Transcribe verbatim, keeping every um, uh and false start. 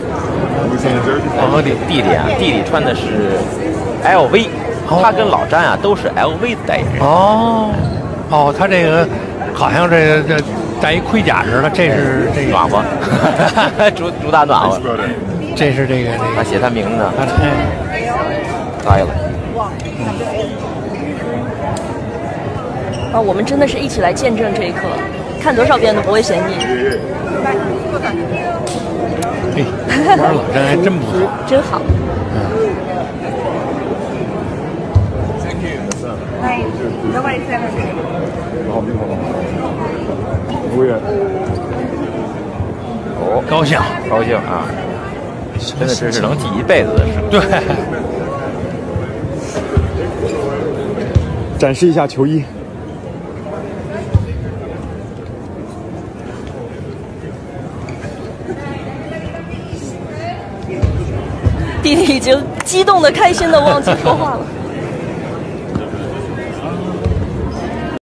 我弟弟弟啊，弟弟穿的是 L V， 他跟老詹啊都是 L V 的代言人。 哦，哦，他这个好像这个这带一盔甲似的，这是这个暖和，主主打暖和。 这是这个这个， 他写他名字， 哎， 呆了。 啊，我们真的是一起来见证这一刻，看多少遍都不会嫌腻。 嘿，玩老詹还真不错， 真好。 嗯。 Hi, nobody said anything. 服务员。 哦， 高兴， 高兴啊！真的是是能记一辈子的事。 对。 展示一下球衣。 弟弟已经激动的、开心的忘记说话了。